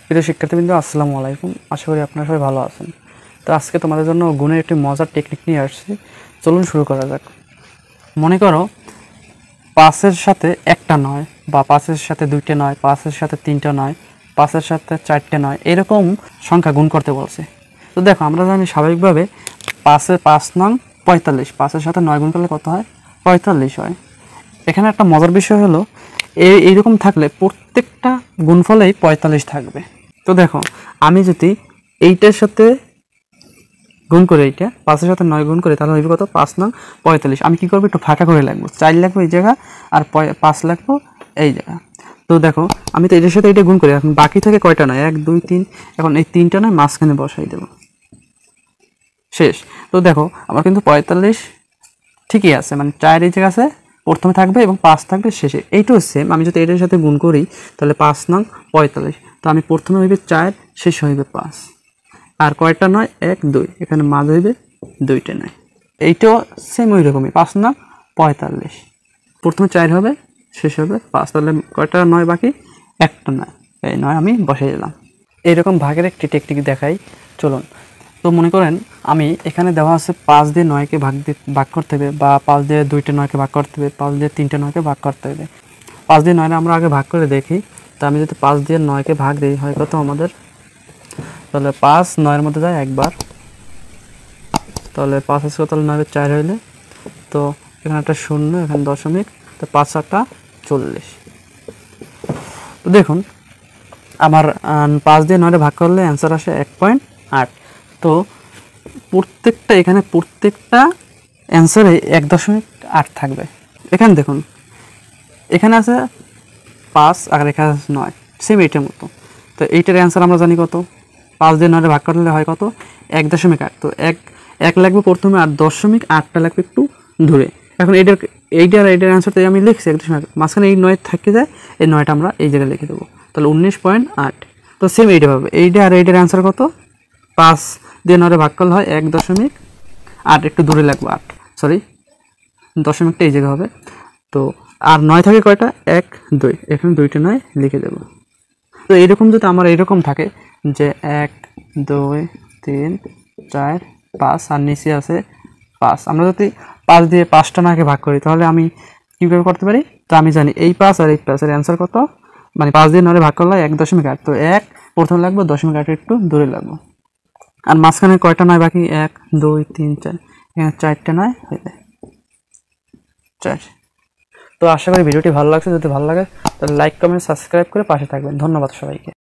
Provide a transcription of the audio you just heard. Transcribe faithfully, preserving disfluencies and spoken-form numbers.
প্রিয় শিক্ষার্থীবৃন্দ, আসসালামু আলাইকুম। আশা করি আপনারা সবাই ভালো আছেন। তো আজকে তোমাদের জন্য গুণের একটি মজার টেকনিক নিয়ে আসছি। চলুন শুরু করা যাক। মনে করো পাঁচের সাথে একটা নয়, বা পাঁচের সাথে দুইটা নয়, পাঁচের সাথে তিনটা নয়, পাঁচের সাথে চারটে নয়, এরকম সংখ্যা গুণ করতে বলছে। তো দেখো, আমরা জানি স্বাভাবিকভাবে পাঁচে পাঁচ নং পঁয়তাল্লিশ, পাঁচের সাথে নয় গুণ করলে কত হয়? পঁয়তাল্লিশ হয়। এখানে একটা মজার বিষয় হলো, এই এইরকম থাকলে প্রত্যেকটা গুণফলেই পঁয়তাল্লিশ থাকবে। তো দেখো, আমি যদি এইটার সাথে গুণ করে, এইটা পাঁচের সাথে নয় গুণ করে, তাহলে হইবে কত? পাঁচ নং পঁয়তাল্লিশ। আমি কী করবো? একটু ফাঁকা করে লাগবো, চার লাগবো এই জায়গা, আর পাঁচ লাগবো এই জায়গা। তো দেখো, আমি তো এটার সাথে এটা গুণ করি, এখন বাকি থেকে কয়টা নয়? এক দুই তিন, এখন এই তিনটা নয় মাঝখানে বসাই দেবো, শেষ। তো দেখো, আমার কিন্তু পঁয়তাল্লিশ ঠিকই আছে, মানে চার এই জায়গা আছে প্রথমে থাকবে এবং পাঁচ থাকবে শেষে। এইটাও সেম, আমি যদি এটার সাথে গুণ করি তাহলে পাঁচ নং পঁয়তাল্লিশ। তো আমি প্রথমে হইবে চার, শেষ হইবে পাঁচ, আর কয়টা নয়? এক দুই, এখানে মাঝ হইবে দুইটা নয়। এইটাও সেম ওই রকমই, পাঁচ নং পঁয়তাল্লিশ, প্রথমে চার হবে, শেষ হবে পাঁচ, তাহলে কয়টা নয় বাকি? একটা নয়, এই নয় আমি বসাই দিলাম। এইরকম ভাগের একটি টেকনিক দেখাই, চলুন। তো মনে করেন আমি এখানে দেওয়া আছে পাঁচ দিয়ে নয়কে ভাগ দিয়ে ভাগ করতে হবে, বা পাঁচ দিয়ে দুইটা নয়কে ভাগ করতে হবে, পাঁচ দিয়ে তিনটে নয়কে ভাগ করতে হবে। পাঁচ দিয়ে নয় আমরা আগে ভাগ করে দেখি। তো আমি যদি পাঁচ দিয়ে নয়কে ভাগ দিই, হয় কত আমাদের? তাহলে পাঁচ নয়ের মধ্যে যায় একবার, তাহলে পাঁচ আছে, তাহলে নয় চার হইলে, তো এখানে একটা শূন্য, এখানে দশমিক, তো পাঁচ আটটা চল্লিশ। তো দেখুন, আমার পাঁচ দিয়ে নয়টা ভাগ করলে অ্যান্সার আসে এক পয়েন্ট আট। তো প্রত্যেকটা এখানে প্রত্যেকটা অ্যান্সারে এক দশমিক আট থাকবে। এখানে দেখুন, এখানে আছে পাঁচ আর এখানে আছে নয়, সেম এইটার মতো। তো এইটার অ্যান্সার আমরা জানি কত? পাঁচ দিয়ে নয়টা ভাগ করলে হয় কত? এক দশমিক আট। তো এক এক লাগবে প্রথমে, আর দশমিক আটটা লাগবে একটু দূরে। এখন এইটার এইটার এইটার অ্যান্সারটাই আমি লিখছি এক দশমিক আট, মাঝখানে এই নয় থেকে যায়, এই নয়টা আমরা এই জায়গায় লিখে দেবো, তাহলে উনিশ পয়েন্ট আট। তো সেম এইটা পাবে। এইটা আর এইটার অ্যান্সার কত? পাঁচ দিয়ে নয়টা ভাগ করলে হয় এক দশমিক আট, একটু দূরে লাগবে আট, সরি দশমিকটা এই জায়গা হবে। তো আর নয় থাকে কয়টা? এক দুই, এখানে দুইটা নয় লিখে দেব। তো এইরকম যদি আমার এইরকম থাকে যে এক দুই তিন চার পাঁচ, আর নিচে আছে পাঁচ, আমরা যদি পাঁচ দিয়ে পাঁচটা নয়কে ভাগ করি, তাহলে আমি কীভাবে করতে পারি? তো আমি জানি এই পাঁচ আর এই পাঁচের অ্যান্সার কত, মানে পাঁচ দিয়ে নয় ভাগ করলে এক দশমিক আট। তো এক প্রথমে লাগবে, দশমিক আট একটু দূরে লাগবে, আর মাঝখানে কয়টা নয় বাকি? এক দুই তিন চার, এখানে চারটে নয় হয়ে যায় চার। তো আশা করি ভিডিওটি ভালো লাগছে। যদি ভালো লাগে তাহলে লাইক কমেন্ট সাবস্ক্রাইব করে পাশে থাকবেন। ধন্যবাদ সবাইকে।